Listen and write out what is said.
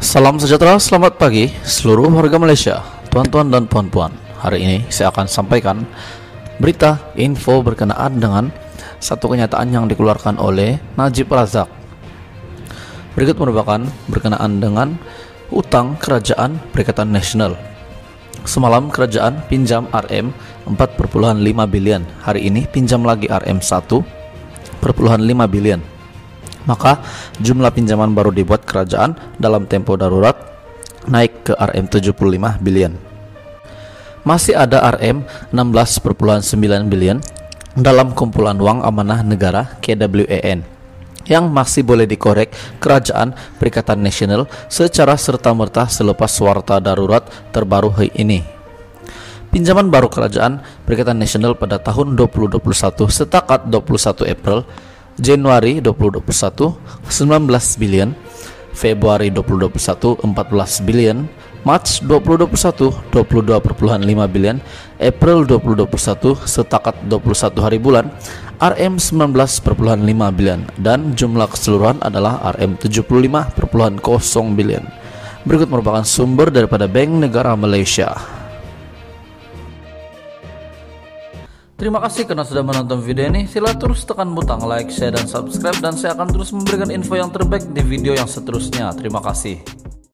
Salam sejahtera, selamat pagi seluruh warga Malaysia, tuan-tuan dan puan-puan. Hari ini saya akan sampaikan berita info berkenaan dengan satu kenyataan yang dikeluarkan oleh Najib Razak. Berikut merupakan berkenaan dengan utang kerajaan Perikatan Nasional. Semalam kerajaan pinjam RM 4,5 bilion. Hari ini pinjam lagi RM 1,5 bilion. Maka jumlah pinjaman baru dibuat kerajaan dalam tempo darurat naik ke RM 75 bilion. Masih ada RM 16,9 bilion dalam kumpulan wang amanah negara KWAN yang masih boleh dikorek kerajaan Perikatan Nasional secara serta-merta selepas warta darurat terbaru hari ini. Pinjaman baru kerajaan Perikatan Nasional pada tahun 2021 setakat 21 April Januari 2021 19 bilion, Februari 2021 14 bilion, Maret 2021 22,5 bilion, April 2021 setakat 21 hari bulan RM 19,5 bilion dan jumlah keseluruhan adalah RM 75,0 bilion. Berikut merupakan sumber daripada Bank Negara Malaysia. Terima kasih karena sudah menonton video ini. Sila terus tekan butang like, share, dan subscribe, dan saya akan terus memberikan info yang terbaik di video yang seterusnya. Terima kasih.